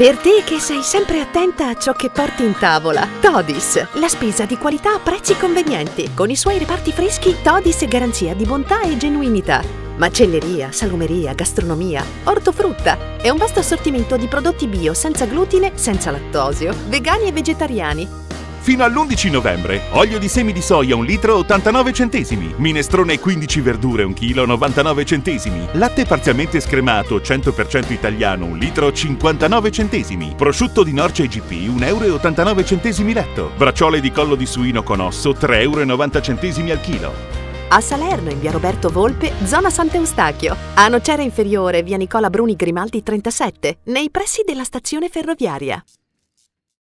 Per te che sei sempre attenta a ciò che porti in tavola. Todis, la spesa di qualità a prezzi convenienti. Con i suoi reparti freschi, Todis è garanzia di bontà e genuinità. Macelleria, salumeria, gastronomia, ortofrutta e un vasto assortimento di prodotti bio senza glutine, senza lattosio, vegani e vegetariani. Fino all'11 novembre, olio di semi di soia 1 litro 89 centesimi, minestrone 15 verdure 1 chilo 99 centesimi, latte parzialmente scremato 100% italiano 1 litro 59 centesimi, prosciutto di Norcia IGP 1,89 euro letto, bracciole di collo di suino con osso 3,90 euro al chilo. A Salerno, in via Roberto Volpe, zona Sant'Eustachio. A Nocera Inferiore, via Nicola Bruni Grimaldi 37, nei pressi della stazione ferroviaria.